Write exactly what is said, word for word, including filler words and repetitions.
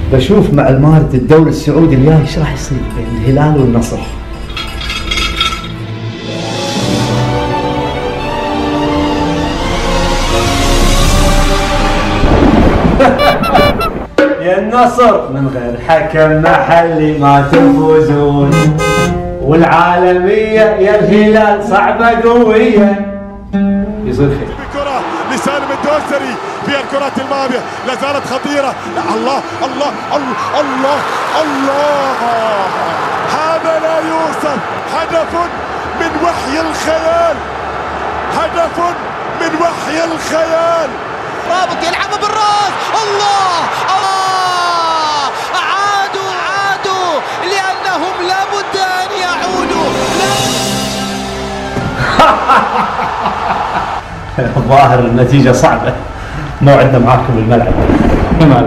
بشوف مع المارد الدوري السعودي الجاي ايش راح يصير بين الهلال والنصر. يا النصر من غير حكم محلي ما تفوزون، والعالمية يا الهلال صعبة قوية. يصير خير. بكرة لسالم الدوسري في الكرات الماضية لا زالت خطيرة. الله الله الله الله الله، هذا لا يوصف. هدف من وحي الخيال، هدف من وحي الخيال. رابط يلعب بالراس. الله الله، عادوا عادوا لأنهم لابد أن يعودوا. ظاهر النتيجة صعبة، موعدنا معاكم بالملعب.